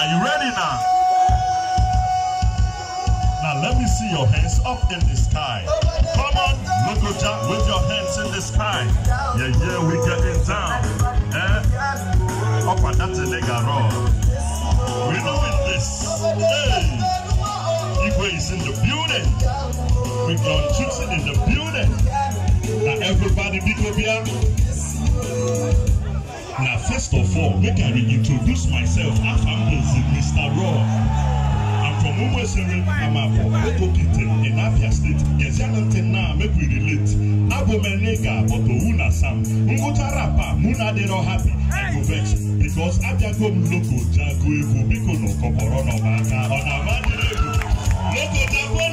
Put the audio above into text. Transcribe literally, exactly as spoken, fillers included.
Are you ready now? Now let me see your hands up in the sky. Come on, Lokoja, with your hands in the sky. Yeah, yeah, we getting down. Eh? Up and that's a nigga raw. We doing this. Hey, Igwe is in the building. We got chicks in the building. Now everybody be go here. Now first of all, make I reintroduce myself. I'm Mr Raw. I'm from Umwesere. I'm a kogi in Abia State. Yes, now make we relate. Abo menega, but Ouna Sam. Ungutarapa, Muna de no happy. I go vex because Abia come loco, Jago, Biko no Koporono, Maka, on a man. Loco, Jago.